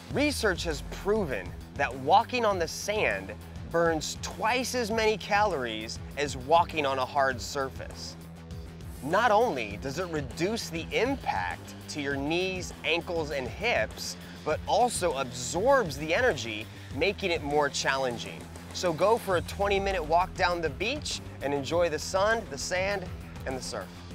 Research has proven that walking on the sand burns twice as many calories as walking on a hard surface. Not only does it reduce the impact to your knees, ankles, and hips, but also absorbs the energy, making it more challenging. So go for a 20-minute walk down the beach and enjoy the sun, the sand, and the surf.